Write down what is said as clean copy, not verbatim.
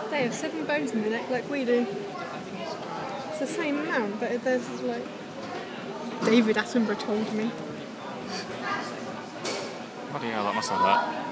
They have 7 bones in the neck like we do. It's the same amount, but theirs is like... David Attenborough told me. Bloody hell, that must have that.